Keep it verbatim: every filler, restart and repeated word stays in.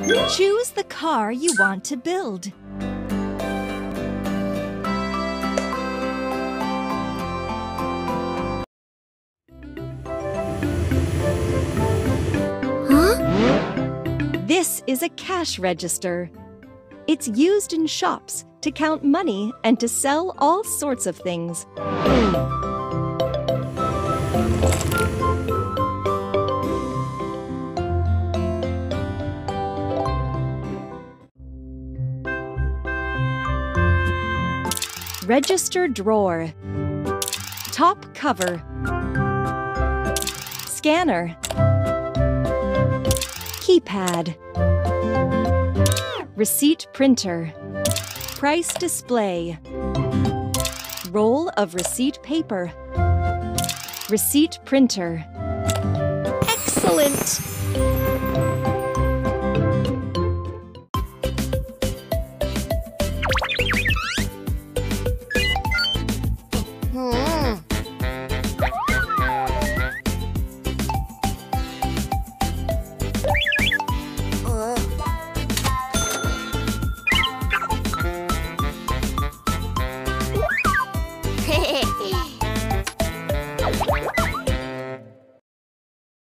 Choose the car you want to build. This is a cash register. It's used in shops to count money and to sell all sorts of things. Register drawer. Top cover. Scanner. Keypad. Receipt printer. Price display. Roll of receipt paper. Receipt printer.